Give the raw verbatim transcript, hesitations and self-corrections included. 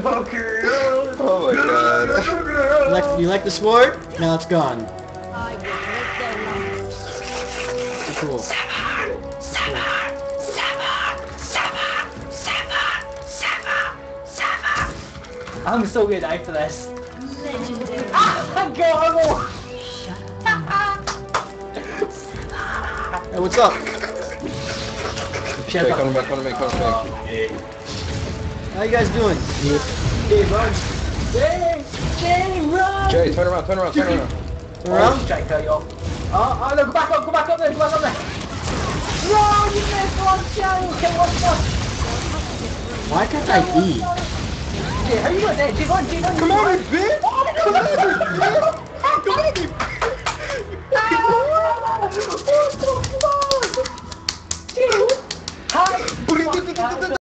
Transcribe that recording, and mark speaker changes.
Speaker 1: poker.
Speaker 2: Oh my god.
Speaker 3: You like, you like the sword? Now it's gone.
Speaker 4: I will make their lives.
Speaker 3: Cool.
Speaker 1: Seven, seven, seven, seven, seven, seven, seven. I'm so good after this.
Speaker 4: Legendary.
Speaker 1: Ah, go!
Speaker 3: Hey, what's up?
Speaker 2: Okay, come back, come back, come back.
Speaker 3: How you guys doing?
Speaker 1: Jay, run! Jay! Jay, run!
Speaker 2: Jay, turn around, turn around, turn around.
Speaker 3: Turn around?
Speaker 1: Oh, try to cut you off. Oh, oh, no, go back up, go back up there, go back up there. No, you missed one, Jay! Okay, one, one.
Speaker 3: Why can't I eat?
Speaker 1: Jay, how you doing there? Jay, run, Jay, run!
Speaker 2: Come on, bitch! Come on, bitch! Come on, bitch!
Speaker 1: What the fuck? Jay, hi!